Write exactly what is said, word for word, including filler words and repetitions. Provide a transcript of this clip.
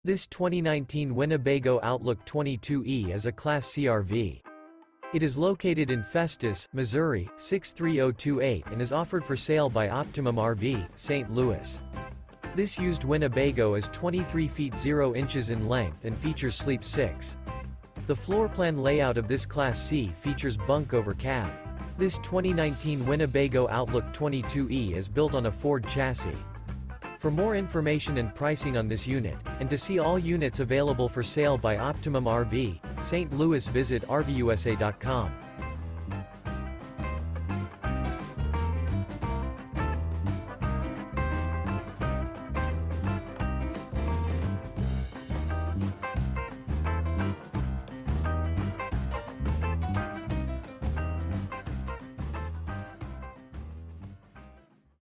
This twenty nineteen Winnebago Outlook twenty-two E is a Class C R V. It is located in Festus, Missouri, six three zero two eight and is offered for sale by Optimum R V, Saint Louis. This used Winnebago is twenty-three feet zero inches in length and features sleep six. The floor plan layout of this Class C features bunk over cab. This twenty nineteen Winnebago Outlook twenty-two E is built on a Ford chassis. For more information and pricing on this unit, and to see all units available for sale by Optimum R V, Saint Louis, visit R V U S A dot com.